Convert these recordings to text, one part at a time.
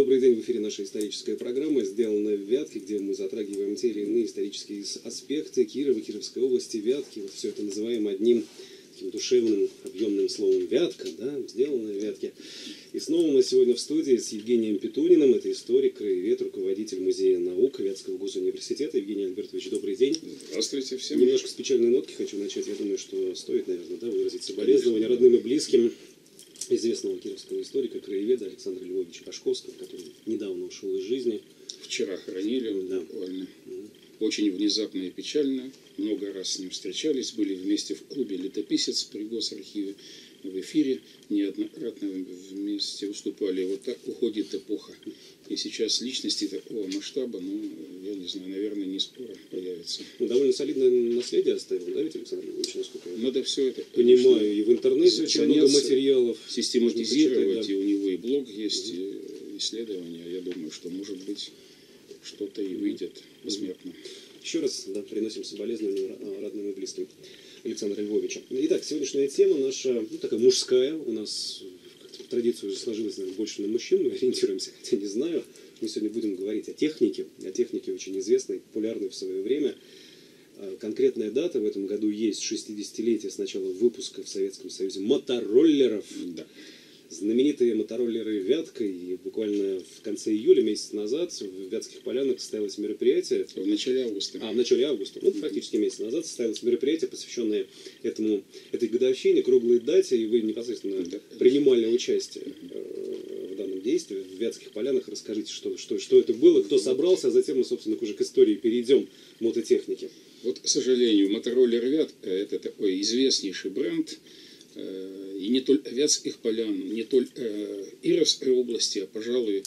Добрый день, в эфире наша историческая программа, сделанная в Вятке, где мы затрагиваем те или иные исторические аспекты Кирова, Кировской области, Вятки. Вот все это называем одним таким душевным, объемным словом Вятка, да, сделанная в Вятке. И снова мы сегодня в студии с Евгением Петуниным, это историк, краевед, руководитель Музея наук Вятского госуниверситета. Евгений Альбертович, добрый день. Здравствуйте всем. Немножко с печальной нотки хочу начать. Я думаю, что стоит, наверное, выразить соболезнования родным и близким известного кировского историка, краеведа Александра Львовича Пашковского, который недавно ушел из жизни. Вчера хоронили, да. буквально. Очень внезапно и печально. Много раз с ним встречались, были вместе в клубе «Летописец» при Госархиве, в эфире неоднократно вместе выступали. Вот так уходит эпоха. И сейчас личности такого масштаба, я не знаю, наверное, не скоро появится. Довольно солидное наследие оставил, да, ведь Александр Львович, насколько я надо все это, понимаю, и в интернете очень много материалов. Систематизировать, да. И у него и блог есть, и исследования. Я думаю, что, может быть, что-то и выйдет посмертно. Еще раз приносим соболезнования родным и близким Александра Львовича. Итак, сегодняшняя тема наша, такая мужская, у нас по традиции уже сложилась, наверное, больше на мужчин, мы ориентируемся, хотя не знаю. Мы сегодня будем говорить о технике очень известной, популярной в свое время. Конкретная дата в этом году есть 60-летие с начала выпуска в Советском Союзе мотороллеров. Да. Знаменитые мотороллеры «Вятка», и буквально в конце июля, месяц назад, в Вятских Полянах состоялось мероприятие. В начале августа. В начале августа, практически месяц назад, состоялось мероприятие, посвященное этой годовщине, круглой дате, и вы непосредственно принимали участие в данном действии в Вятских Полянах. Расскажите, что это было, кто собрался, а затем мы, собственно, уже к истории перейдем мототехники. Вот, к сожалению, мотороллер «Вятка» — это такой известнейший бренд, и не только Вятских Полян, не только Кировской области, а, пожалуй,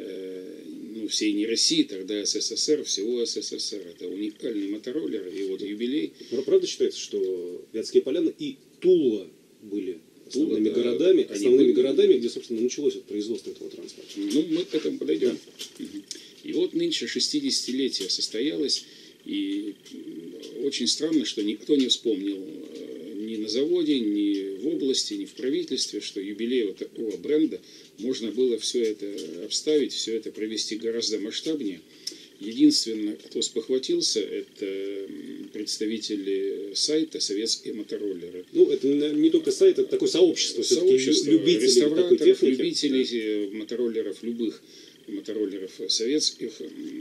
всей не России, тогда СССР, всего СССР. Это уникальный мотороллер, и вот юбилей. Правда считается, что Вятские Поляны и Тула были основными городами, где, собственно, началось производство этого транспорта? Мы к этому подойдем. Да. И вот нынче 60-летие состоялось, и очень странно, что никто не вспомнил ни на заводе, ни в области, ни в правительстве, что юбилей вот такого бренда можно было все это обставить, все это провести гораздо масштабнее. Единственное, кто спохватился, это представители сайта «Советские мотороллеры». Это не только сайт, это такое сообщество любителей такой техники. Любителей мотороллеров, любых мотороллеров советских.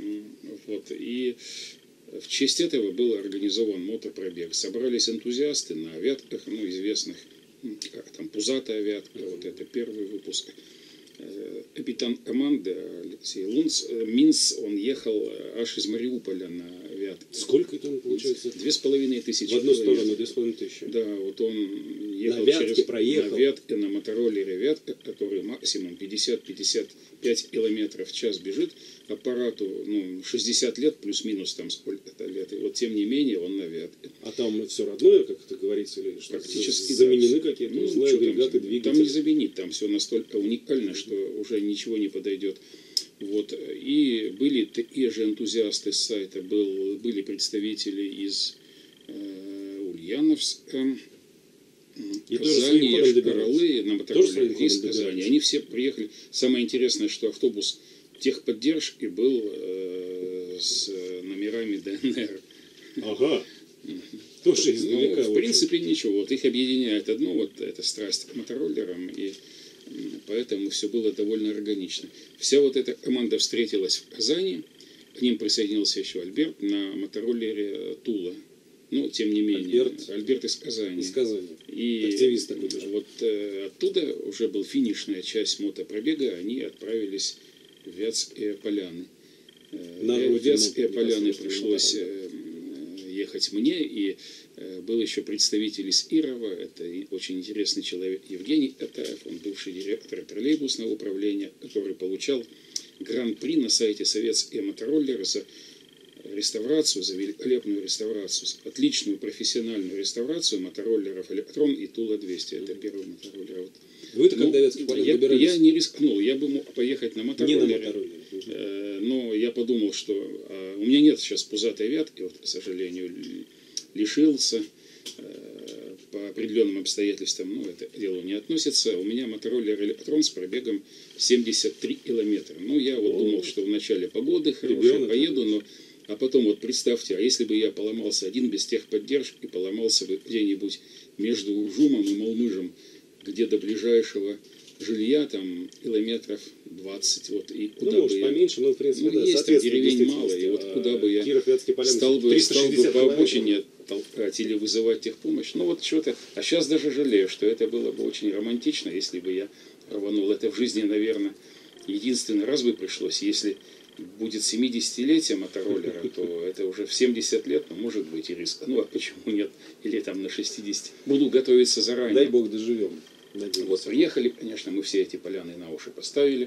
И в честь этого был организован мотопробег. Собрались энтузиасты на Вятках, известных, Пузатая Вятка, вот это первый выпуск. Капитан команды Алексей Минц, он ехал аж из Мариуполя на Вятке. Сколько это получается? 2500. В одну сторону 2500. Да, вот он ехал проехал. На Вятке, на мотороллере Вятка, который максимум 50-55 километров в час бежит. Аппарату 60 лет, плюс-минус там сколько-то лет. И вот тем не менее он на Вятке. А там все родное, как это говорится, или что? Практически заменены какие-то узлы, агрегаты, двигатели? Там не заменить, там все настолько уникально, что уже ничего не подойдет. И были такие же энтузиасты с сайта, были представители из Ульяновска, Казани, Йошкар-Олы, на мотороллере из Казани. Они все приехали. Самое интересное, что автобус техподдержки был с номерами ДНР. Ага. Тоже издалека. В принципе, ничего. Их объединяет одно, это страсть к мотороллерам, и поэтому все было довольно органично. Вся эта команда встретилась в Казани, к ним присоединился еще Альберт на мотороллере Тула. Тем не менее, Альберт из Казани. И активист такой тоже. Оттуда уже была финишная часть мотопробега, они отправились в Вятские Поляны. В Вятские Поляны пришлось ехать мне, и был еще представитель из Кирова, это очень интересный человек Евгений Атаев, он бывший директор троллейбусного управления, который получал гран-при на сайте «Советские мотороллеры» за реставрацию, за великолепную реставрацию, отличную профессиональную реставрацию мотороллеров «Электрон» и «Тула-200». Это первый мотороллер. Вы-то когда Вятские Поляны добирались? Я не рискнул, я бы мог поехать на мотороллере. Не на мотороллере. Но я подумал, что у меня нет сейчас Пузатой Вятки, к сожалению, лишился. по определенным обстоятельствам, ну, это дело не относится, у меня мотороллер Электрон с пробегом 73 километра. Ну, я вот думал, что в начале погоды хорошей поеду, но... А потом вот представьте, а если бы я поломался один без техподдержки, поломался бы где-нибудь между Уржумом и Малмыжем, где до ближайшего жилья там километров 20, вот, и куда ну, бы я... поменьше, но в принципе, ну, да, есть там деревень мало, и вот куда бы я стал бы по обочине толкать или вызывать техпомощь, ну вот что-то, а сейчас даже жалею, что это было бы очень романтично, если бы я рванул. Это в жизни, наверное, единственный раз бы пришлось, если будет 70-летие мотороллера, то это уже в 70 лет, ну, может быть и риск. Ну, а почему нет? Или там на 60. Буду готовиться заранее. Дай бог доживем. Вот приехали, конечно, мы все эти поляны на уши поставили.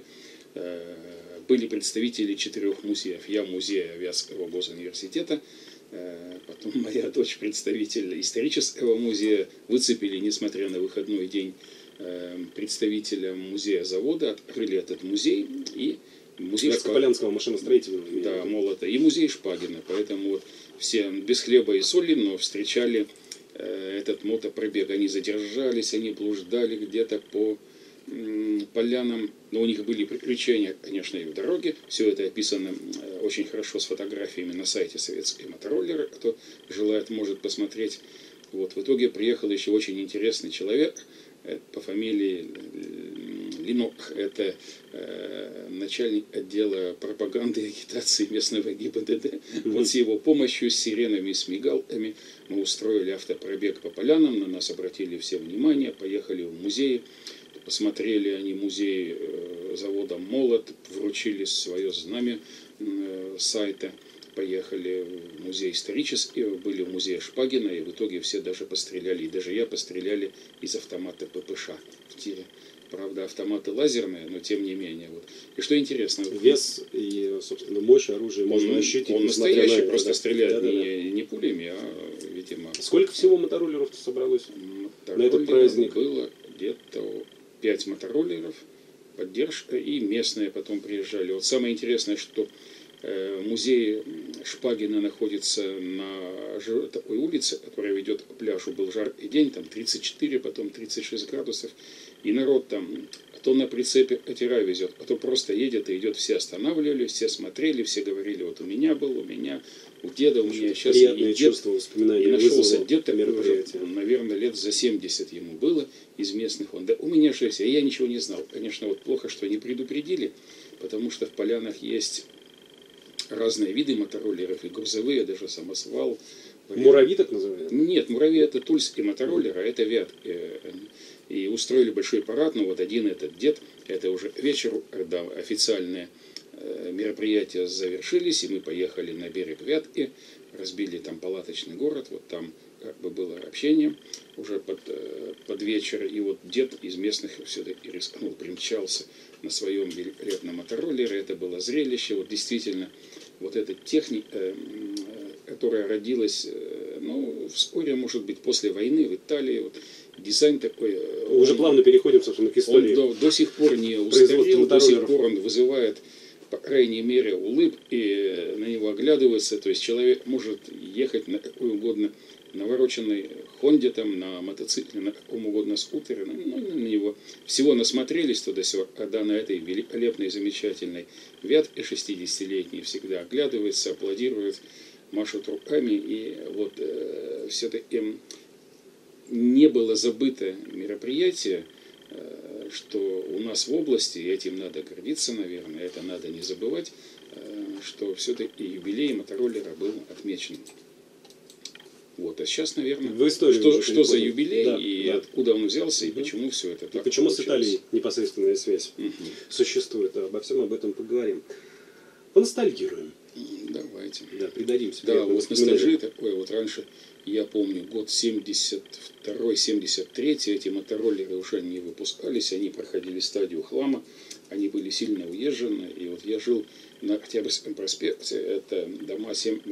Были представители 4 музеев. Я музей Вятского госуниверситета. Потом моя дочь представитель исторического музея. Выцепили, несмотря на выходной день, представителя музея завода. Открыли этот музей. И музей Вятско-Полянского машиностроительного. Да, молота. И музей Шпагина. Поэтому вот все без хлеба и соли, но встречали этот мотопробег. Они задержались, они блуждали где-то по полянам. Но у них были приключения, конечно, и в дороге. Все это описано очень хорошо с фотографиями на сайте Советской мотороллеры. Кто желает, может посмотреть. Вот. В итоге приехал еще очень интересный человек по фамилии Линок. Это начальник отдела пропаганды и агитации местного ГИБДД. Вот с его помощью, с сиренами, с мигалками мы устроили автопробег по полянам. На нас обратили все внимание. Поехали в музей. Посмотрели они музей завода «Молот». Вручили свое знамя сайта. Поехали в музей исторический. Были в музее Шпагина. И в итоге все даже постреляли. И даже я постреляли из автомата ППШ в тире. Правда, автоматы лазерные, но тем не менее. Вот. И что интересно... Вес и, собственно, мощь оружия можно ощутить. Он настоящий, на просто стреляет да, не пулями, а, видимо... Сколько всего мотороллеров-то собралось на этот праздник? Было где-то 5 мотороллеров, поддержка, и местные потом приезжали. Вот самое интересное, что музей Шпагина находится на такой улице, которая ведет к пляжу. Был жаркий день, там 34, потом 36 градусов. И народ там, кто на прицепе катера везет, а то просто едет и идет. Все останавливали, все смотрели, все говорили, вот у меня был, у меня, у деда, у меня сейчас. Приятное чувство, воспоминания. И нашелся дед, наверное, лет за 70 ему было из местных. Он, да у меня 6, а я ничего не знал. Конечно, вот плохо, что не предупредили, потому что в полянах есть разные виды мотороллеров, и грузовые, даже самосвал. Муравьи так называют? Нет, муравьи это тульский мотороллер, а это Вят. И устроили большой парад, но вот один этот дед, это уже к вечеру, когда официальные мероприятия завершились, и мы поехали на берег Вятки, разбили там палаточный город, вот там как бы было общение уже под вечер, и вот дед из местных все-таки рискнул, примчался на своем великолепном мотороллере, это было зрелище, вот действительно, вот эта техника, которая родилась, ну, вскоре, может быть, после войны в Италии, вот, дизайн такой... Уже плавно переходим, собственно, к истории. Он до сих пор не устарел, до сих пор он вызывает, по крайней мере, улыбки, и на него оглядывается, то есть человек может ехать на какой угодно навороченной Хонде, там, на мотоцикле, на каком угодно скутере, ну, на него всего насмотрелись туда-сюда, когда на этой великолепной, замечательной Вятке 60-летней всегда оглядывается, аплодирует, машут руками, и вот все-таки не было забыто мероприятие, что у нас в области, и этим надо гордиться, наверное, это надо не забывать, что все-таки юбилей мотороллера был отмечен. Вот, а сейчас, наверное, что за юбилей, да, и да, откуда он взялся, и почему все это так. И почему получилось. С Италией непосредственная связь существует. Обо всем об этом поговорим. Поностальгируем. Давайте. Да, придадимся. Да, вот ностальжи такое. Вот раньше, я помню, год 72-73, эти мотороллеры уже не выпускались, они проходили стадию хлама, они были сильно уезжены. И вот я жил на Октябрьском проспекте, это дома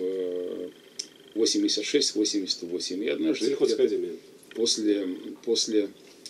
86-88. И однажды после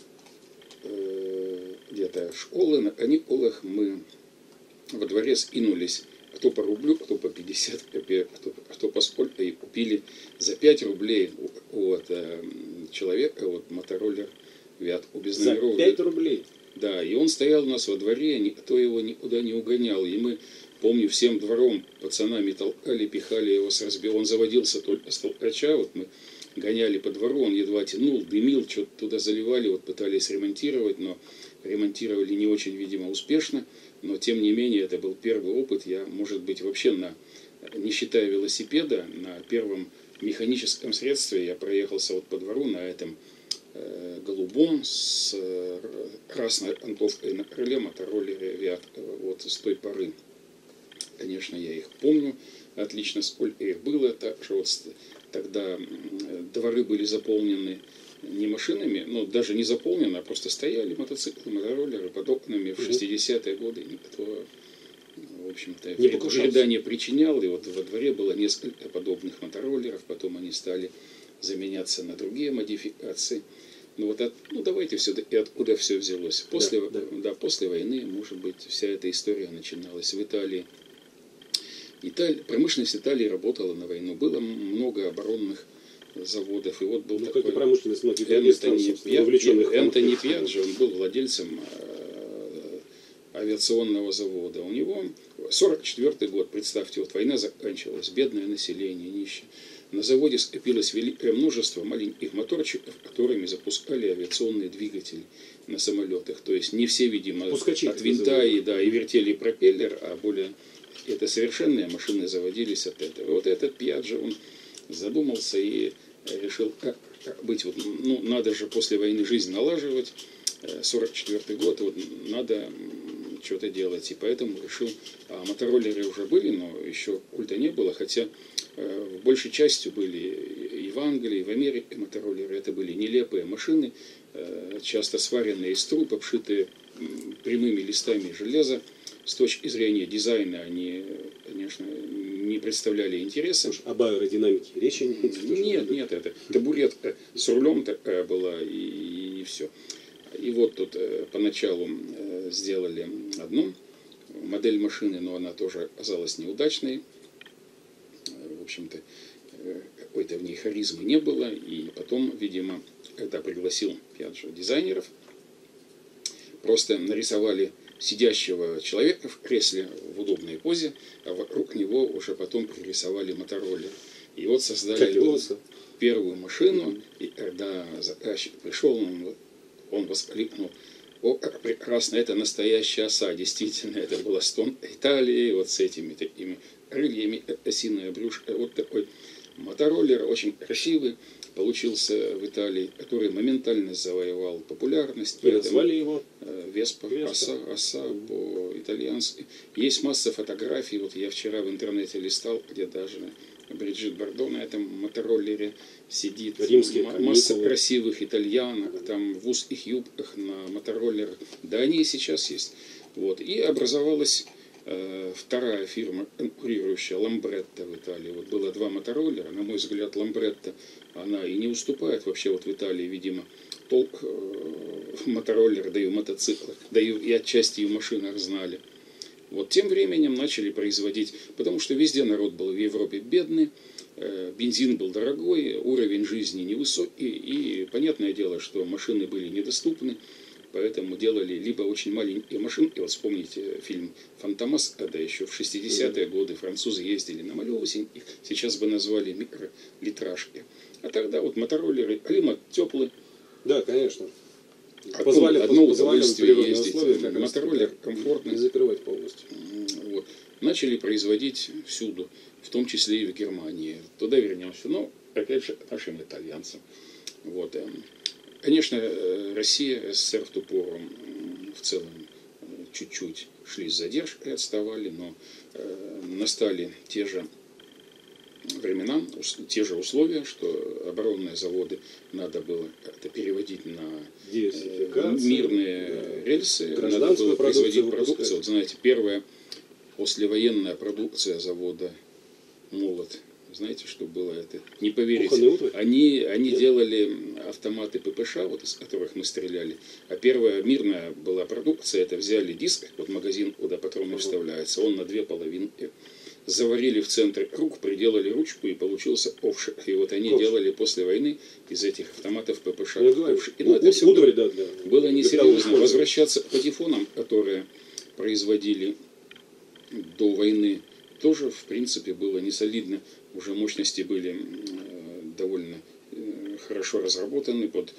где-то школы, на каникулах мы во дворе скинулись, кто по рублю, кто по 50 копеек, кто по сколько, и купили за 5 рублей вот, человек, вот мотороллер Виат без За номеров. 5 рублей. Да, и он стоял у нас во дворе, никто его никуда не угонял. И мы, помню, всем двором пацанами толкали, пихали его с разбега. Он заводился только с толкача, вот мы гоняли по двору, он едва тянул, дымил, что-то туда заливали, вот пытались ремонтировать, но ремонтировали не очень, видимо, успешно. Но, тем не менее, это был первый опыт. Я, может быть, вообще, не считая велосипеда, на первом механическом средстве я проехался вот по двору на этом голубом с красной антовкой на крыле мотороллере Виат. Вот с той поры, конечно, я их помню отлично, сколько их было. Так что вот тогда дворы были заполнены не машинами, но даже не заполнены, а просто стояли мотоциклы, мотороллеры под окнами. В 60-е годы никто, в общем-то, вреда не причинял. И вот во дворе было несколько подобных мотороллеров, потом они стали заменяться на другие модификации. Ну, вот давайте все-таки откуда все взялось. После войны, может быть, вся эта история начиналась в Италии. Промышленность Италии работала на войну. Было много оборонных заводов. И вот был такой промышленность Энтони Пьяджо, он был владельцем авиационного завода. У него 44-й год, представьте, вот война заканчивалась, бедное население, нищее. На заводе скопилось великое множество маленьких моторчиков, которыми запускали авиационные двигатели на самолетах. То есть не все, видимо, пускачи от винта и вертели пропеллер, а более это совершенные машины заводились от этого. Вот этот Пьяджо, он задумался и решил, как быть. Вот, надо же после войны жизнь налаживать. 44-й год, вот надо что-то делать. И поэтому решил, мотороллеры уже были, но еще культа не было, хотя большей частью были и в Англии, и в Америке мотороллеры. Это были нелепые машины, часто сваренные из труб, обшитые прямыми листами железа. С точки зрения дизайна они, конечно, не представляли интереса. Об аэродинамике речи не идет? Нет, это табуретка с рулем такая была, и все. И вот тут поначалу сделали одну модель машины, но она тоже оказалась неудачной. В общем-то, какой-то в ней харизмы не было. И потом, видимо, когда пригласил Пьяджо дизайнеров, просто нарисовали сидящего человека в кресле в удобной позе, а вокруг него уже потом пририсовали мотороллер. И вот создали первую машину, и когда заказчик пришел, он воскликнул: «О, как прекрасно, это настоящая оса». Действительно, это была стон Италии, вот с этими такими крыльями, осиное брюшко. Вот такой мотороллер, очень красивый, получился в Италии, который моментально завоевал популярность. И назвали его Веспа, оса по-итальянски. Есть масса фотографий, вот я вчера в интернете листал, где даже Бриджит Бардо на этом мотороллере сидит. Масса красивых итальянок, там в узких юбках на мотороллерах. Да, они и сейчас есть. Вот. И образовалась вторая фирма, конкурирующая, Ламбретта в Италии. Вот было два мотороллера. На мой взгляд, Ламбретта, она и не уступает вообще вот в Италии, видимо, толк мотороллера, да и в мотоциклах, да и отчасти и в машинах знали. Вот тем временем начали производить, потому что везде народ был в Европе бедный, бензин был дорогой, уровень жизни невысокий, и понятное дело, что машины были недоступны, поэтому делали либо очень маленькие машинки. Вот вспомните фильм «Фантомас», когда еще в 60-е годы французы ездили на малюсеньких, сейчас бы назвали микролитражки. А тогда вот мотороллеры, климат теплый. Да, конечно. Одно удовольствие ездить. Мотороллер комфортный. Не закрывать полностью. Вот. Начали производить всюду, в том числе и в Германии. Туда вернемся. Но, опять же, нашим итальянцам. Вот. Конечно, Россия, СССР в ту пору в целом чуть-чуть шли с задержкой, отставали, но настали те же времена, те же условия, что оборонные заводы надо было как-то переводить на мирные рельсы, надо было производить продукцию. Вот знаете, первая послевоенная продукция завода «Молот». Знаете, что было это? Не поверите. Они делали автоматы ППШ, вот из которых мы стреляли. А первая мирная была продукция, это взяли диск, вот магазин, куда патроны вставляются, он на две половинки заварили в центре круг, приделали ручку, и получился ковш. И вот они делали после войны из этих автоматов ППШ ковш. И, это все было несерьезно. Возвращаться к патефонам, которые производили до войны, тоже, в принципе, было не солидно. Уже мощности были довольно хорошо разработаны под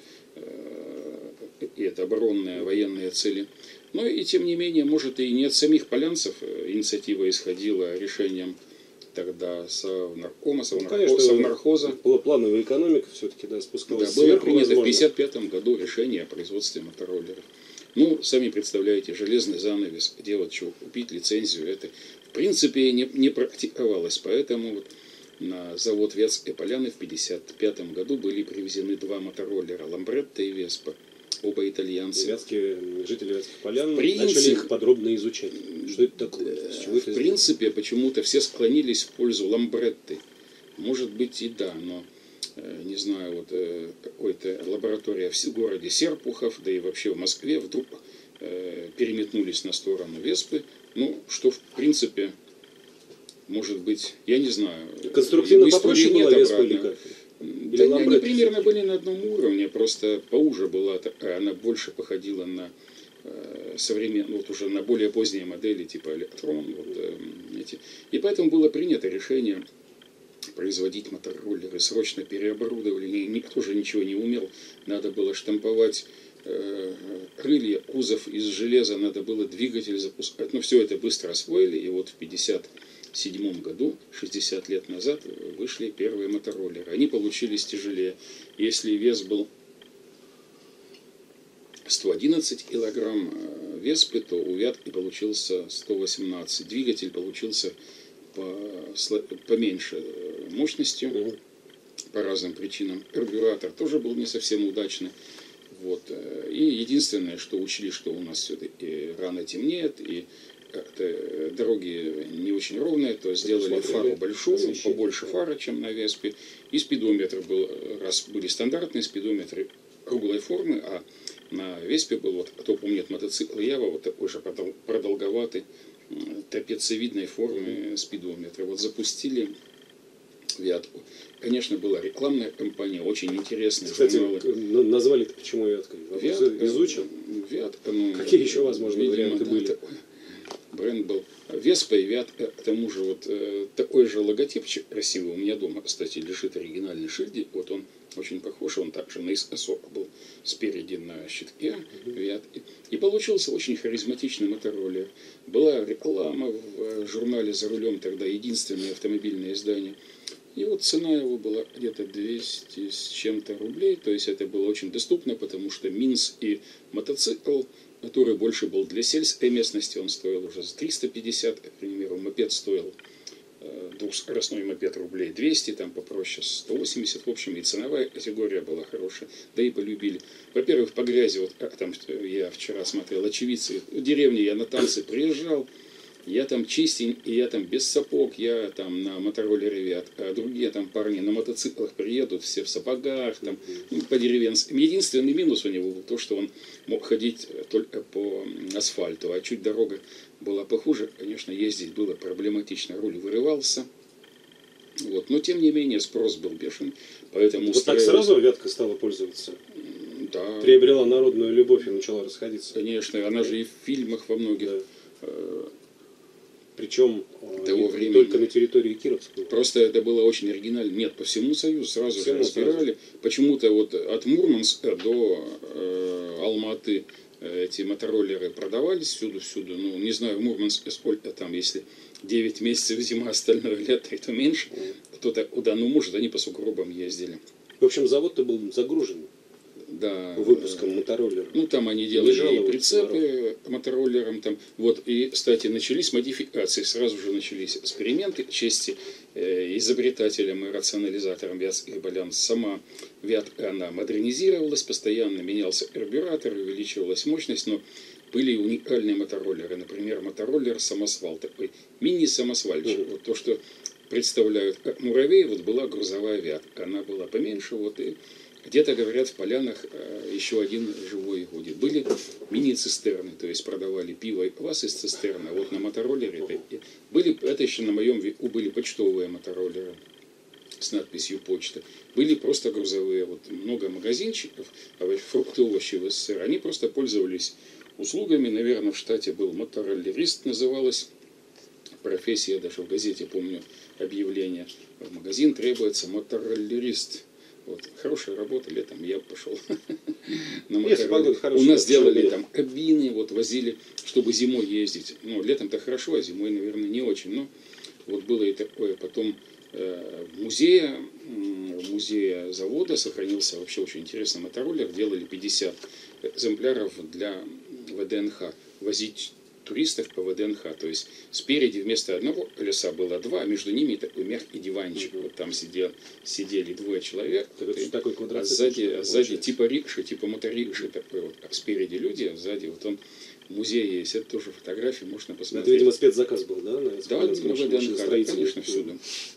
и это оборонные, военные цели. Но и тем не менее, может, и не от самих полянцев инициатива исходила решением тогда Совнаркома, Совнархоза. Была плановая экономика, все-таки, да, спускалась. Да, было принято в 1955 году решение о производстве мотороллеров. Ну, сами представляете, железный занавес, где вот что, купить лицензию, это в принципе не практиковалось. Поэтому вот на завод Вятские Поляны в 1955 году были привезены два мотороллера, Ламбретта и Веспа. Оба итальянцы. Жители Вятских Полян начали их подробно изучать. Что это такое? В принципе, почему-то все склонились в пользу Ламбретты. Может быть и да, но не знаю, вот какой-то лаборатория в городе Серпухов, да и вообще в Москве вдруг переметнулись на сторону Веспы. Ну, что в принципе, может быть, я не знаю. Конструктивно попроще была Веспа или как? Да, они примерно были на одном уровне, просто поуже была, она больше походила на современную, вот уже на более поздние модели типа Электрон. Вот, эти. И поэтому было принято решение производить мотороллеры, срочно переоборудовали, никто же ничего не умел, надо было штамповать крылья, кузов из железа, надо было двигатель запускать, но все это быстро освоили, и вот в 1957 году, 60 лет назад, вышли первые мотороллеры. Они получились тяжелее. Если вес был 111 килограмм Веспы, то у Вятки получился 118. Двигатель получился поменьше мощностью, по разным причинам. Карбюратор тоже был не совсем удачный. Вот. И единственное, что учли, что у нас все-таки рано темнеет, и дороги не очень ровные, то сделали фару большую, побольше фары, чем на Веспе. И спидометр был, раз были стандартные спидометры круглой формы, а на Веспе был, вот, кто помнит мотоцикл Ява, вот такой же продолговатый, трапециевидной формы спидометр. Вот запустили Вятку. Конечно, была рекламная кампания, очень интересная. Кстати, назвали-то почему Вяткой? Изучил? Вятка, ну, какие еще возможные варианты были? Бренд был Веспа и Вятка. К тому же вот такой же логотипчик красивый. У меня дома, кстати, лежит оригинальный шильдик. Вот он очень похож. Он также наискосок был спереди на щитке Вятки. И получился очень харизматичный мотороллер. Была реклама в журнале «За рулем», тогда единственное автомобильное издание. И вот цена его была где-то 200 с чем-то рублей. То есть это было очень доступно, потому что Минс и мотоцикл, который больше был для сельской местности, он стоил уже за 350, к примеру, мопед стоил, двухскоростной мопед рублей 200, там попроще 180, в общем, и ценовая категория была хорошая, да и полюбили. Во-первых, по грязи, вот как там я вчера смотрел, очевидцы, в деревне я на танцы приезжал, я там чистенький, я там без сапог, я там на мотороллере Вят, а другие там парни на мотоциклах приедут, все в сапогах, там, ну, по деревенским. Единственный минус у него был то, что он мог ходить только по асфальту, а чуть дорога была похуже, конечно, ездить было проблематично, руль вырывался. Вот. Но тем не менее спрос был бешен, поэтому... Вот так сразу Вятка стала пользоваться? Да. Приобрела народную любовь и начала расходиться? Конечно, она же и в фильмах во многих... Да. Причем только на территории Кировской. Просто это было очень оригинально. Нет, по всему Союзу сразу же разбирали. Почему-то вот от Мурманска до Алматы эти мотороллеры продавались всюду. Ну, не знаю, в Мурманске сколько там, если 9 месяцев зима, остальное лето, то меньше. Кто-то куда, ну, может, они по сугробам ездили. В общем, завод-то был загружен. Да, выпуском мотороллеров. Ну, там они делали и прицепы мотороллером. Там. Вот, и, кстати, начались модификации, сразу же начались эксперименты. К чести изобретателям и рационализаторам Вятских Полян. Сама Вятка, она модернизировалась постоянно, менялся карбюратор, увеличивалась мощность, но были уникальные мотороллеры. Например, мотороллер-самосвал, такой мини-самосвальчик. Вот то, что представляют как муравей, вот была грузовая Вятка. Она была поменьше, вот, и где-то, говорят, в Полянах еще один живой его будет. Были мини-цистерны, то есть продавали пиво и квас из цистерны. А вот на мотороллере это еще на моем веку были почтовые мотороллеры с надписью «Почта». Были просто грузовые. Вот много магазинчиков, фрукты, овощи в СССР, они просто пользовались услугами. Наверное, в штате был мотороллерист, называлась профессия, даже в газете помню объявление. В магазин требуется мотороллерист. Вот. Хорошая работа, летом я пошел на мотороллере. У нас делали там кабины, вот возили, чтобы зимой ездить. Ну, летом-то хорошо, а зимой, наверное, не очень. Но вот было и такое. Потом в музее завода сохранился вообще очень интересный мотороллер. Делали 50 экземпляров для ВДНХ. Возить туристов по ВДНХ. То есть спереди вместо одного колеса было два, а между ними такой мягкий диванчик. Вот там сидели двое человек. А сзади типа рикши, типа моторикши такой вот. А спереди люди, а сзади вот он в музее есть. Это тоже фотографии, можно посмотреть. Это, видимо, спецзаказ был, да? Да, на ВДНХ, конечно, всюду.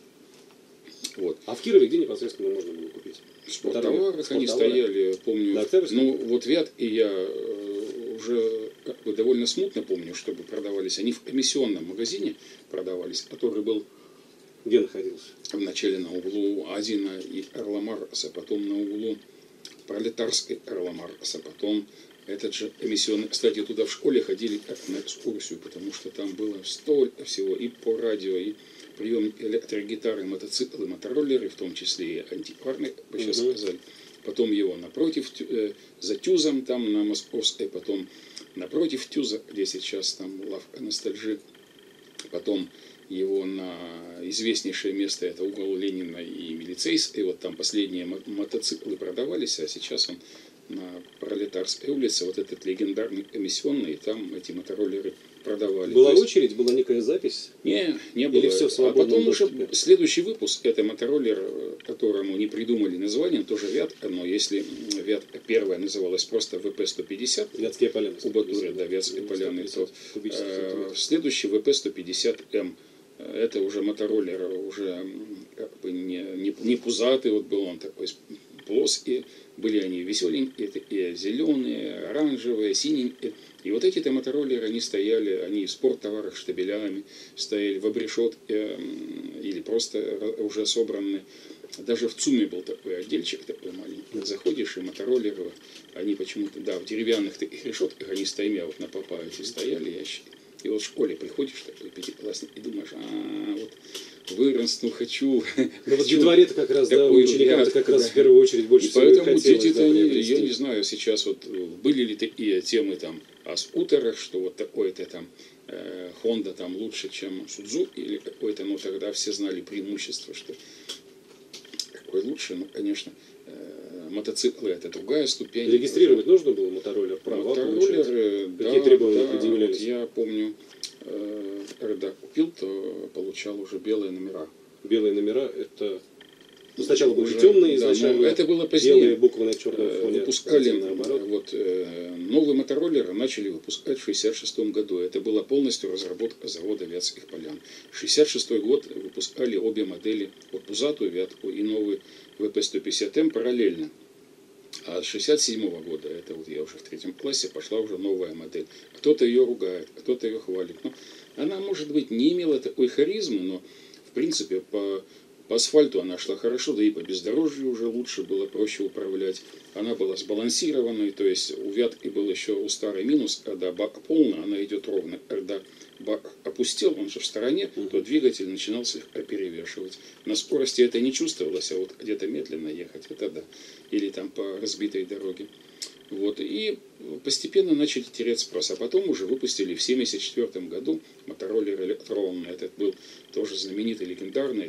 Вот. А в Кирове где непосредственно можно было купить? В спорттоварах они стояли, помню. Ну, вот Вят и я уже как бы довольно смутно помню, чтобы продавались. Они в комиссионном магазине продавались, который был... Где находился? Вначале на углу Азина и Карла Маркса, потом на углу Пролетарской Карла Маркса, потом этот же комиссионный... Кстати, туда в школе ходили как на экскурсию, потому что там было столько всего и по радио, и прием электрогитары, мотоциклы, мотороллеры, в том числе и антикварные, как бы сейчас сказали. Потом его напротив, за Тюзом, там на Московской, потом напротив Тюза, где сейчас там лавка ностальжи. Потом его на известнейшее место, это угол Ленина и Милицейской, вот там последние мотоциклы продавались, а сейчас он на Пролетарской улице, вот этот легендарный комиссионный, и там эти мотороллеры продавали. Была очередь, была некая запись? Не было. Или все в а потом доступе? Уже следующий выпуск, это мотороллер, которому не придумали название, тоже Вятка, но если Вятка первая называлась просто ВП-150, Вятские поляны. у Батуры, да, Вятские поляны, то следующий ВП-150М, это уже мотороллер, уже как бы не пузатый, вот был он такой плоские, были они веселенькие, такие зеленые, оранжевые, синенькие. И вот эти-то мотороллеры, они стояли, они в спорттоварах штабелями, стояли в обрешетке или просто уже собранные. Даже в ЦУМе был такой отдельчик, такой маленький. Заходишь, и мотороллеры, они почему-то, да, в деревянных таких решетках, они стаймя вот на Папаеве стояли, ящики. И вот в школе приходишь, такой пятиклассник, и думаешь, вот вырасту, хочу. Ну вот детворе-то как раз, да, ученикам-то как раз в первую очередь больше всего хотелось. Поэтому дети-то они, я не знаю, сейчас вот были ли такие темы там о скутерах, что вот такой-то там Honda там лучше, чем Судзу или какой-то, но тогда все знали преимущество, что какой лучше, ну, конечно, мотоциклы это другая ступень. Регистрировать нужно было мотороллер, права получать? Какие требования предъявлялись? Я помню, когда купил, то получал уже белые номера. Белые номера это... Ну, сначала были темные, изначально, это было позднее. Белые буквы на черном фоне. Выпускали, вот, новый мотороллер начали выпускать в 1966 году. Это была полностью разработка завода Вятских полян. В 1966 год выпускали обе модели, вот пузатую Вятку и новый ВП-150М параллельно. А с 1967 года, это вот я уже в 3 классе, пошла уже новая модель. Кто-то ее ругает, кто-то ее хвалит. Но она, может быть, не имела такой харизмы, но, в принципе, по асфальту она шла хорошо, да и по бездорожью уже лучше было, проще управлять. Она была сбалансированной, то есть у Вятки был еще у старой минус, когда бак полный, она идет ровно. Когда бак опустел, он же в стороне, то двигатель начинал слегка перевешивать. На скорости это не чувствовалось, а вот где-то медленно ехать, это да. Или там по разбитой дороге. Вот. И постепенно начали терять спрос. А потом уже выпустили в 1974 году мотороллер электронный. Этот был тоже знаменитый, легендарный.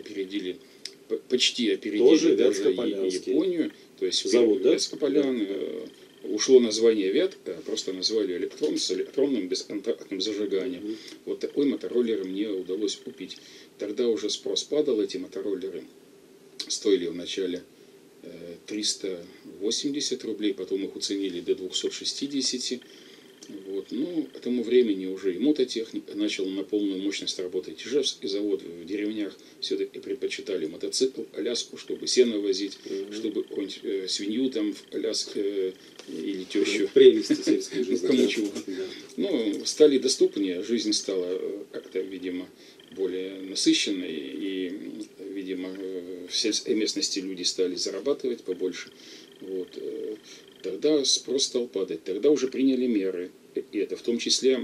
Почти опередили даже Японию. То есть завод, да? Вятскополян. Ушло название Вятка, просто назвали электрон с электронным бесконтактным зажиганием. Вот такой мотороллер мне удалось купить. Тогда уже спрос падал, эти мотороллеры стоили вначале 380 рублей, потом их уценили до 260. Вот. Но к тому времени уже и мототехника начала на полную мощность работать. Ижевский завод в деревнях все-таки предпочитали мотоцикл, коляску, чтобы сено возить, чтобы какую-нибудь свинью там в коляске или тещу. Прелести сельской жизни. Кому чего. Но стали доступнее, жизнь стала как-то, видимо, более насыщенной. И, видимо, в сельской местности люди стали зарабатывать побольше. Вот. Тогда спрос стал падать. Тогда уже приняли меры. И это в том числе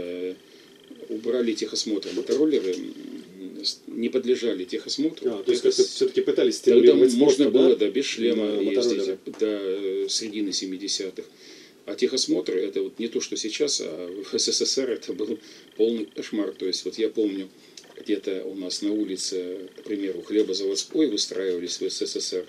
убрали техосмотр. Мотороллеры не подлежали техосмотру. То есть как-то все-таки пытались стимулировать спорт, можно было, да, без шлема ездить до середины 70-х. А техосмотр это вот не то, что сейчас, а в СССР это был полный кошмар. То есть вот я помню, где-то у нас на улице, к примеру, Хлебозаводской выстраивались в СССР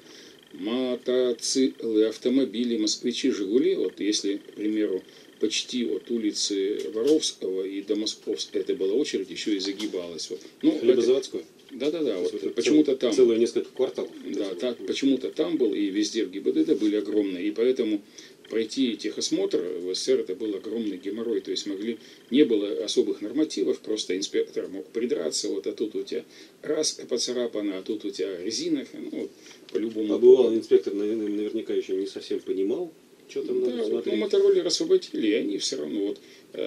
мотоциклы, автомобили, москвичи, Жигули. Вот если, к примеру, почти от улицы Воровского и до Московской это была очередь, еще и загибалась. Вот. Ну, Хлебозаводской? Да. Вот почему-то там. Целые несколько кварталов. Да, так, почему-то там был, и везде в ГИБДД были огромные. И поэтому пройти техосмотр в СССР это был огромный геморрой. То есть не было особых нормативов, просто инспектор мог придраться, вот, а тут у тебя раз поцарапано, а тут у тебя резина. Ну, вот, по-любому. А бывал инспектор, наверняка еще не совсем понимал, что там надо смотреть. Ну, мотороллеры освободили, и они все равно, вот,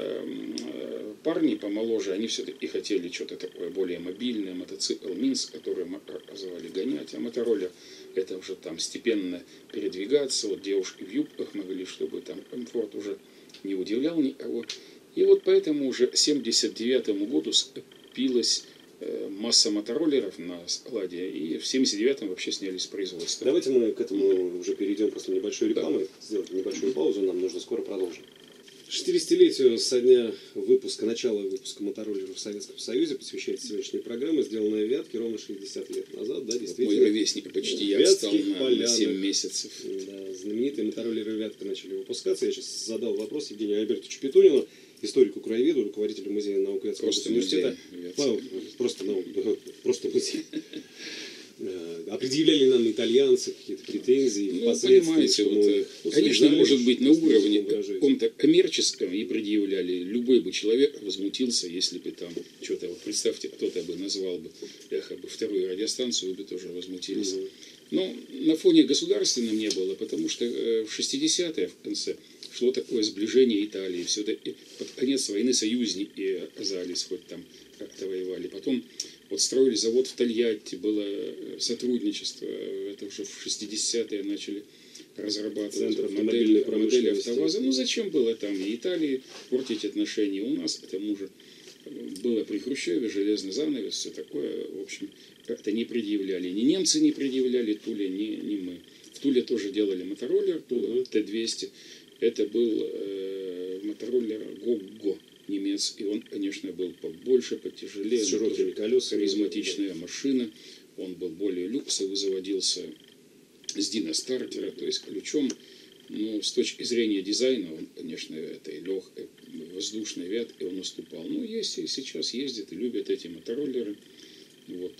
парни помоложе, они все-таки хотели что-то такое более мобильное, мотоцикл Минск, который мы позвали гонять, а мотороллер это уже там степенно передвигаться, вот девушки в юбках могли, чтобы там комфорт уже не удивлял никого. И вот поэтому уже к 1979 году скопилась масса мотороллеров на складе, и в 1979-м вообще сняли с производства. Давайте мы к этому уже перейдем после небольшой рекламы, сделать небольшую паузу, нам нужно скоро продолжить. 60-летию со дня начала выпуска мотороллеров в Советском Союзе посвящается сегодняшняя программа, сделанная в Вятке ровно 60 лет назад. Да, действительно. Вот мой ровесник почти я отстал на 7 месяцев. Да, знаменитые мотороллеры Вятка начали выпускаться. Я сейчас задал вопрос Евгению Альбертовичу Петунину, историку-краеведу, руководителю музея наук Вятского университета. Просто музей. А предъявляли нам итальянцы какие-то претензии? Ну, понимаете, вот, конечно, может быть, на уровне каком-то коммерческом и предъявляли. Любой бы человек возмутился, если бы там что-то, вот представьте, кто-то бы назвал бы эхо бы вторую радиостанцию, вы бы тоже возмутились. Но на фоне государственном не было, потому что в 60-е в конце шло такое сближение Италии. Все-таки под конец войны союзники оказались, хоть там как-то воевали. Потом вот строили завод в Тольятти, было сотрудничество, это уже в 60-е начали разрабатывать модели АвтоВАЗа. Ну зачем было там и Италии портить отношения? У нас к тому же было при Хрущеве железный занавес, все такое, в общем, как-то не предъявляли. Ни немцы не предъявляли Туле, ни мы. В Туле тоже делали мотороллер, Т-200. Это был мотороллер Гогго немецкий. Он, конечно, был побольше, потяжелее. С широкими колесами. Харизматичная машина. Он был более люксовый, заводился с диностартера, то есть ключом. Но с точки зрения дизайна, он, конечно, этой легкой воздушной Вятке он уступал. Но есть и сейчас ездят и любят эти мотороллеры. Вот.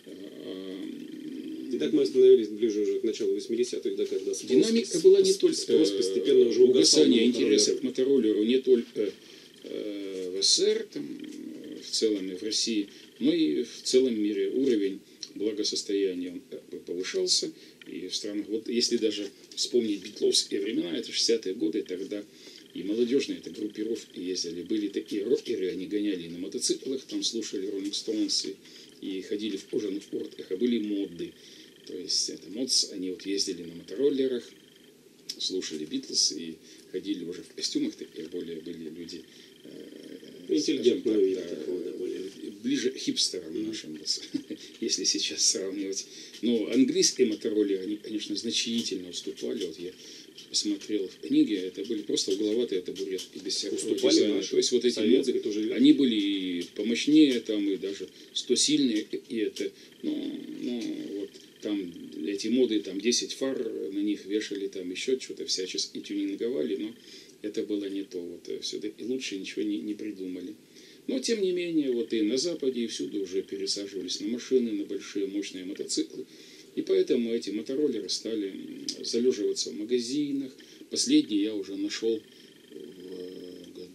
Итак, мы остановились ближе уже к началу 80-х, да, когда динамика была не только постепенно уже угасание интереса к мотороллеру не только в СССР, там, в целом и в России, но и в целом мире уровень благосостояния он как бы повышался. И в странах, вот если даже вспомнить битловские времена, это 60-е годы, тогда и молодежные это группировки ездили, были такие рокеры, они гоняли на мотоциклах, там слушали Rolling Stones и ходили в кожаных куртках, а были моды. То есть это модс, они вот ездили на мотороллерах, слушали Битлз и ходили уже в костюмах, такие более были люди интеллигентные, ближе к хипстерам нашим, если сейчас сравнивать. Но английские мотороллеры, они, конечно, значительно уступали. Вот я посмотрел в книге, это были просто угловатые табуретки без всякого дизайна. То есть вот эти моды, они были и помощнее, там, и даже 100 сильные, и это, вот там эти моды, там 10 фар на них вешали, там еще что-то всячески тюнинговали, но это было не то. Вот, все-таки лучше ничего не придумали. Но, тем не менее, вот и на Западе, и всюду уже пересаживались на машины, на большие мощные мотоциклы. И поэтому эти мотороллеры стали залеживаться в магазинах. Последний я уже нашел в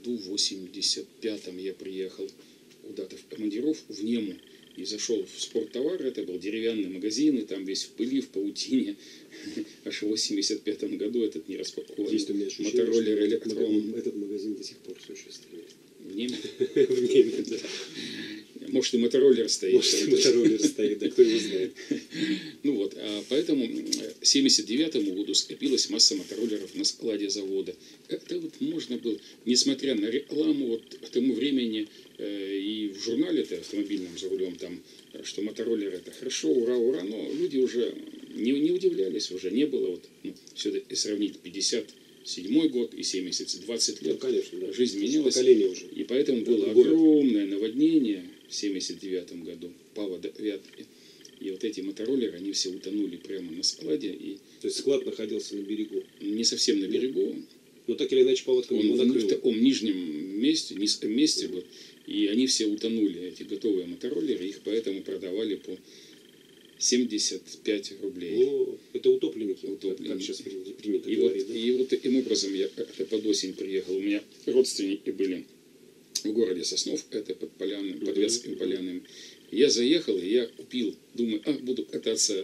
году, в 85-м, я приехал куда-то в командировку в Нему и зашел в спорттовар. Это был деревянный магазин, и там весь в пыли, в паутине. Аж в 85-м году этот не распакованный мотороллер Электрон. Этот магазин до сих пор существует. В Неме? В Неме, да. Может, и мотороллер стоит. Может, и мотороллер стоит, да кто его знает. Ну вот, поэтому к 79-му году скопилась масса мотороллеров на складе завода. Это вот можно было, несмотря на рекламу, вот к тому времени и в журнале-то автомобильном за рулем, там, что мотороллер это хорошо, ура, ура, но люди уже не удивлялись, уже не было, вот, ну, все-таки сравнить 57-й год и 20 лет, ну, конечно, да. Жизнь менялась, уже. И поэтому было огромное наводнение в 79-м году, павода Вятки. И вот эти мотороллеры, они все утонули прямо на складе. И то есть склад находился на берегу? Не совсем на берегу. Но так или иначе паводка он в таком нижнем месте, низком месте был. И они все утонули, эти готовые мотороллеры. Их поэтому продавали по 75 рублей. О, это утопленники. Как сейчас принято и говорить. И вот таким образом я под осень приехал. У меня родственники были в городе Соснов, это под Поляным, под Вятскими Полянами. Я заехал, и я купил, думаю, буду кататься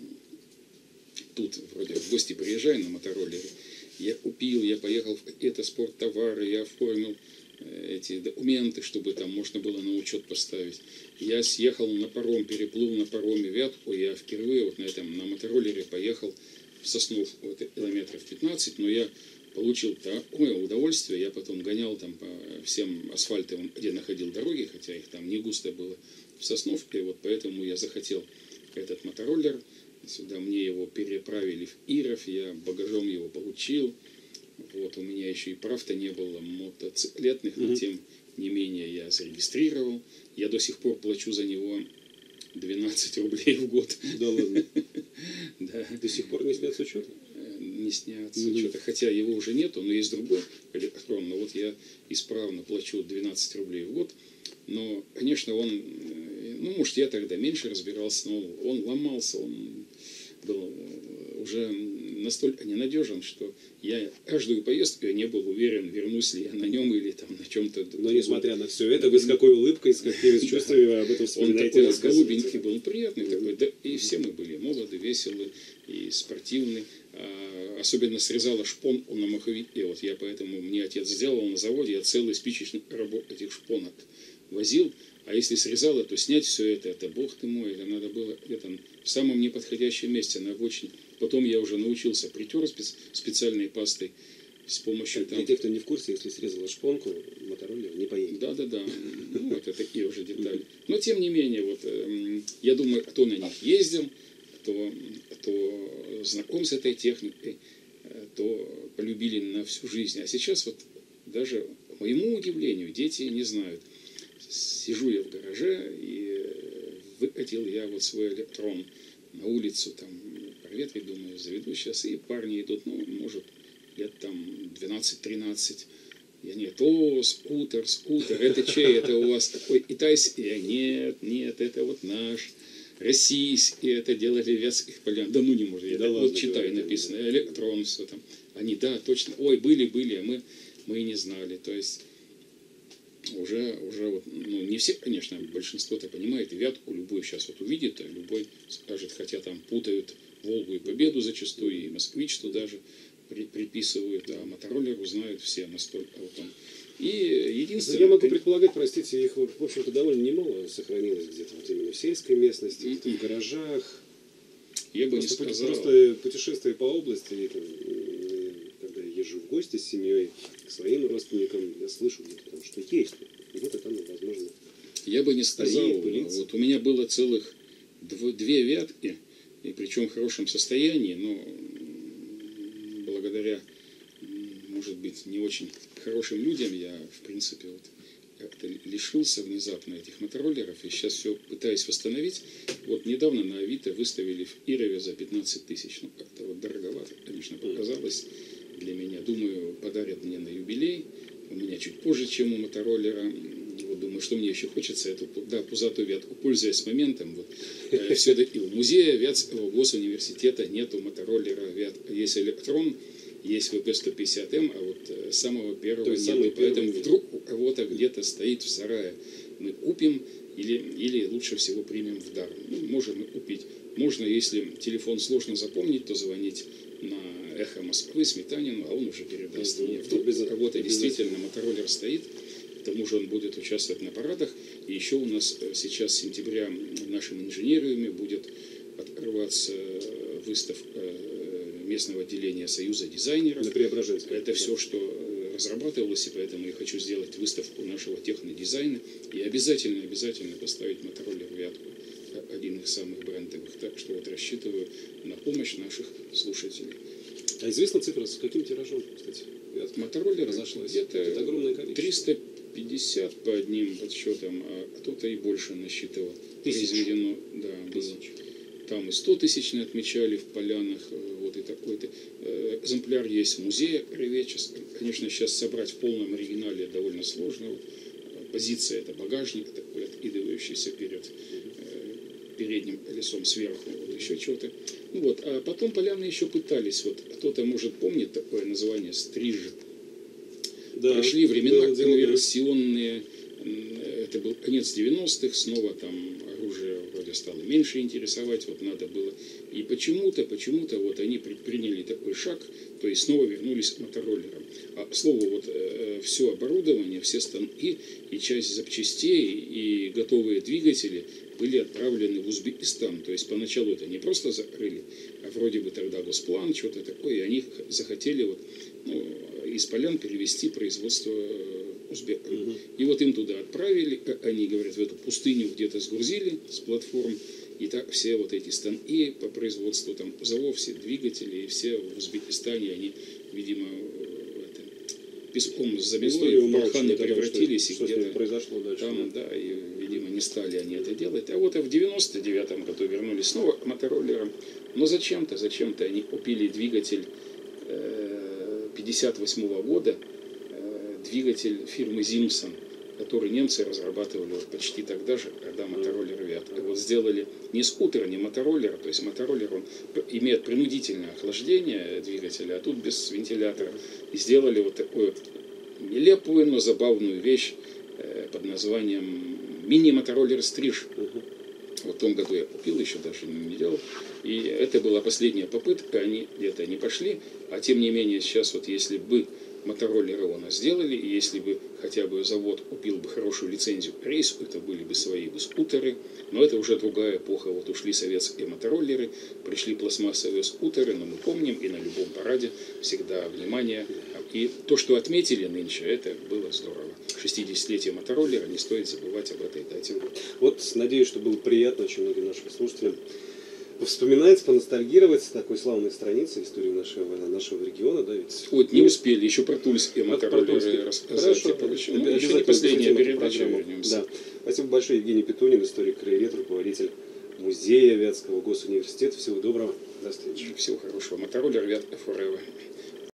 тут, вроде в гости приезжаю на мотороллере. Я купил, я поехал в какие-то спорттовары, я оформил эти документы, чтобы там можно было на учет поставить. Я съехал на паром, переплыл на пароме Вятку, я впервые вот на мотороллере поехал в Соснов, вот, километров 15, но я получил такое удовольствие, я потом гонял там по всем асфальтовым, где находил дороги, хотя их там не густо было в Сосновке, вот поэтому я захотел этот мотороллер, сюда мне его переправили в Иров, я багажом его получил, вот, у меня еще и прав-то не было мотоциклетных, но тем не менее я зарегистрировал, я до сих пор плачу за него 12 рублей в год. Да ладно? Да. До сих пор не снят с учета? Не снят с учета, хотя его уже нету, но есть другой электрон, но вот я исправно плачу 12 рублей в год, но, конечно, он, ну, может, я тогда меньше разбирался, но он ломался, он был уже настолько ненадежен, что я каждую поездку я не был уверен, вернусь ли я на нем или там на чем-то. Но несмотря на все это, вы с какой улыбкой, с какими чувствами вы об этом вспоминаете? Он такой голубенький был, приятный такой, да, и все мы были молоды, веселы и спортивны. Особенно срезала шпон на маховике, вот я поэтому, мне отец сделал на заводе, я целый спичечный коробок этих шпонок возил, а если срезала, то снять все это бог ты мой, это надо было где-то в самом неподходящем месте, на обочине. Потом я уже научился притер специальной пастой с помощью... Для тех, кто не в курсе, если срезала шпонку, мотороллер не поедет. Да. Ну, это такие уже детали. Но, тем не менее, вот, я думаю, кто на них ездил, кто знаком с этой техникой, то полюбили на всю жизнь. А сейчас вот даже, к моему удивлению, дети не знают. Сижу я в гараже и выкатил я вот свой электрон на улицу, там проветрить, думаю, заведу сейчас, и парни идут, ну, может, лет там 12-13. Я нет, скутер, это чей, это у вас такой китайский? Я, нет, это вот наш, российский, это делали в Вятских Полянах. Да ну не может, я вот читаю, написано, электрон, все там. Они, да, точно, ой, были, а мы и не знали, то есть... Уже вот, ну, не все, конечно, большинство-то понимает, и Вятку любой сейчас вот увидит, а любой скажет, хотя там путают Волгу и Победу зачастую, и Москвич туда же приписывают, а мотороллер узнают все настолько вот он. И единственное... Я могу предполагать, простите, их, в общем-то, довольно немало сохранилось где-то вот именно в сельской местности, в гаражах. Я бы не сказал. Просто путешествуя по области, когда я езжу в гости с семьей, к своим родственникам, я слышу где-то там, что есть. Где-то там, возможно, я бы не сказал. Вот у меня было целых 2 Вятки, и причем в хорошем состоянии, но благодаря, может быть, не очень хорошим людям я, в принципе, вот как-то лишился внезапно этих мотороллеров, и сейчас все пытаюсь восстановить. Вот недавно на Авито выставили в Ирове за 15 тысяч. Ну, как-то вот дороговато, конечно, показалось для меня. Думаю, подарят мне на юбилей. У меня чуть позже, чем у мотороллера. Вот думаю, что мне еще хочется, эту пузатую Вятку, пользуясь моментом. Вот, все-таки у музея Вятского госуниверситета нету мотороллера Вятка. Есть электрон. есть ВП-150М, а вот самого первого нет. Самый Поэтому первый вдруг у кого-то где-то стоит в сарае, мы купим или лучше всего примем в дар. Ну, можем купить. Можно, если телефон сложно запомнить, то звонить на «Эхо Москвы» Сметанину, а он уже передаст мне. Вдруг у кого-то действительно мотороллер стоит, к тому же он будет участвовать на парадах. И еще у нас сейчас с сентября в нашем инженериуме будет открываться выставка местного отделения Союза дизайнеров. На Преображенской. Это все, что разрабатывалось, и поэтому я хочу сделать выставку нашего технодизайна и обязательно поставить мотороллер «Вятку», один из самых брендовых. Так что вот рассчитываю на помощь наших слушателей. А известна цифра, с каким тиражом, кстати? Мотороллер разошлась. Где-то это огромное количество. 350 по одним подсчетам, а кто-то и больше насчитывал. Произведено, да, было. Там и 100 тысячные отмечали в Полянах, вот и такой-то. Экземпляр есть в музее краеведческом. Конечно, сейчас собрать в полном оригинале довольно сложно. Позиция — это багажник такой, откидывающийся передним колесом сверху, вот еще чего-то. Ну вот, а потом поляны еще пытались, вот кто-то, может, помнит такое название «Стриж». Да, прошли времена конверсионные, это был конец 90-х, снова там оружие вроде стало меньше интересовать, вот надо было. И почему-то вот они предприняли такой шаг, то есть снова вернулись к мотороллерам. А, к слову, вот все оборудование, все станки и часть запчастей и готовые двигатели были отправлены в Узбекистан. То есть поначалу это не просто закрыли, а вроде бы тогда Госплан, что-то такое, и они захотели вот, из Полян перевести производство узбеков. И вот им туда отправили, они, говорят, в эту пустыню где-то сгрузили с платформ, и так все вот эти станки по производству там узлов, все двигатели, и все в Узбекистане, они, видимо, песком замело, и в барханы превратились, и где-то произошло дальше. Там, да, и, видимо, не стали они это делать. А вот в 99-м году вернулись снова к мотороллерам. Но зачем-то они купили двигатель 58-го года, двигатель фирмы Зимсон, который немцы разрабатывали вот почти тогда же, когда мотороллер «Вятка». Вот сделали не скутер, не мотороллер, то есть мотороллер, он имеет принудительное охлаждение двигателя, а тут без вентилятора. И сделали вот такую нелепую, но забавную вещь под названием мини-мотороллер «Стриж». Вот в том году я купил, еще даже не делал. И это была последняя попытка, они где-то не пошли. А тем не менее, сейчас вот если бы мотороллеры у нас сделали, и если бы хотя бы завод купил бы хорошую лицензию к рейсу, это были бы свои бы скутеры. Но это уже другая эпоха. Вот ушли советские мотороллеры, пришли пластмассовые скутеры, но мы помним, и на любом параде всегда внимание. И то, что отметили нынче, это было здорово. 60-летие мотороллера, не стоит забывать об этой дате. Вот надеюсь, что было приятно очень многим нашим слушателям вспоминать, поностальгировать такой славной страницей истории нашего региона, да, ведь... Вот не успели, еще про тульские мотороллеры рассказать. Хорошо, еще не последняя передача, вернемся. Да. Спасибо большое, Евгений Петунин, историк-краевед, руководитель музея Вятского госуниверситета. Всего доброго, до встречи. Всего хорошего. Мотороллер «Вятка forever».